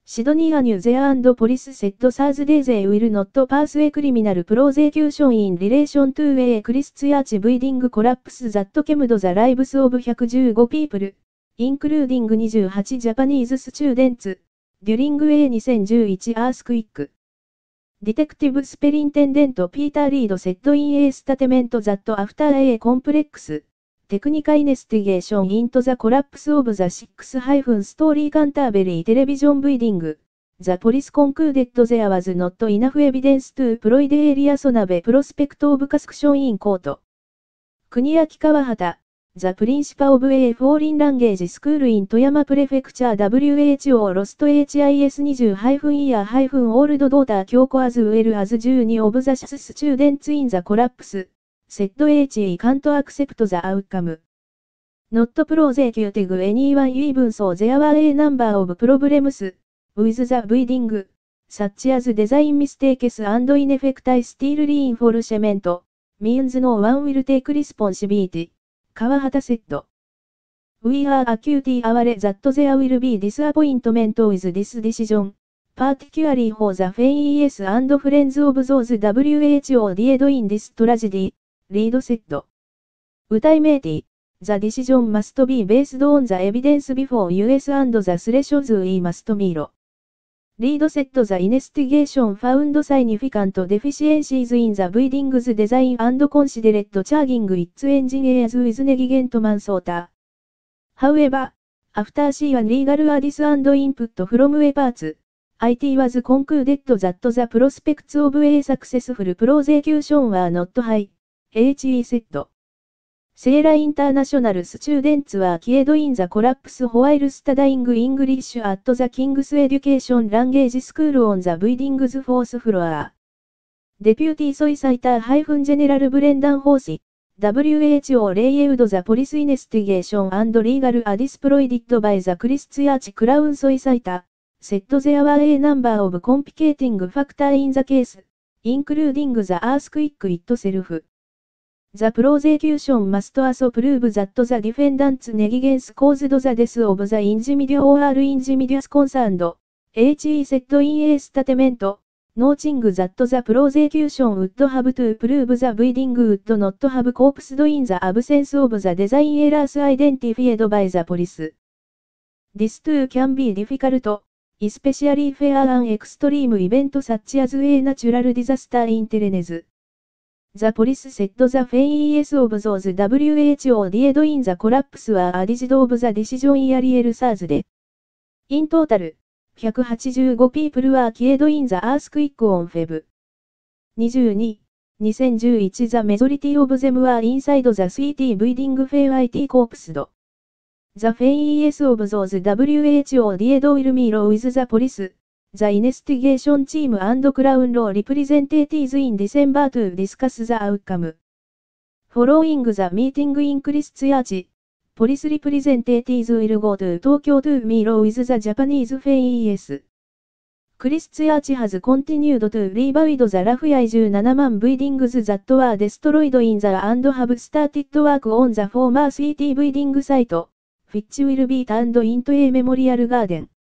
シドニーアニューゼア&ポリスセットサーズデーゼイウィルノットパースウェイクリミナルプローゼキューションインリレーショントゥーウェイクリスツヤーチブイディングコラップスザットケムドザライブスオブ115ピープル、インクルーディング28ジャパニーズスチューデンツ、デュリングウェイ2011アースクイック。ディテクティブスペリンテンデントピーターリードセットインエースタテメントザットアフターエコンプレックス。テクニカイネスティゲーションイントザコラップスオブザ6-ストーリーカンターベリーテレビジョンブイディング。ザポリスコンクーデッドゼアワズノットイナフエビデンストゥプロイデエリアソナベプロスペクトオブカスクションインコート。国焼川畑。ザプリンシパオブエフォーリンランゲージスクールイン富山プレフェクチャー WHO ロスト HIS20-イヤー-オールドドーター強固アズウェルアズ12オブザシススチューデンツインザコラップス。セット HE カントアクセプトザアウカム。Not prosecuting anyone even so there were a number of problems with the building, such as design mistakes and ineffective steel reinforcement, means no one will take responsibility. 川畑セット。We are acutely aware that there will be disappointment with this decision, particularly for the FAES and friends of those WHO died in this tragedy. リードセット。歌いメイティ。The decision must be based on the evidence before US and the thresholds we must meet. リードセット The investigation found significant deficiencies in the building's design and considered charging its engineers with negligent manslaughter. However, after seeing legal advice and input from experts, it was concluded that the prospects of a successful prosecution were not high. HE セット。セーラインターナショナルスチューデンツはキエドインザコラップスホワイルスタダイングイングリッシュアットザキングスエデュケーションランゲージスクールオンザブイディングズフォースフロア。デピューティーソイサイタージェネラルブレンダンホーシ。WHO レイエウドザポリスイネスティゲーションアンドリーガルアディスプロイディッドバイザクリスツヤーチクラウンソイサイタ。セットゼアワーエーナンバーオブコンピケーティングファクターインザケース。インクルーディングザアースクイックイットセルフ。The prosecution must also prove that the defendant's negligence caused the death of the individual or individuals concerned. HE said in a statement, noting that the prosecution would have to prove the building would not have collapsed in the absence of the design errors identified by the police. This too can be difficult, especially for an extreme event such as a natural disaster in Tennessee. The police said the FAES of those WHO died in the collapse were advised of the decision earlier Thursday. In total, 185 people were killed in the earthquake on Feb. 22, 2011 The majority of them were inside the city building FAIT collapsed. The FAES of those WHO died will meet with the police. The investigation team and Crown Law representatives in December to discuss the outcome. Following the meeting in Christchurch, police representatives will go to Tokyo to meet with the Japanese FAES. Christchurch has continued to rebuild the roughly 17,000 buildings that were destroyed in the and have started work on the former city building site, which will be turned into a memorial garden.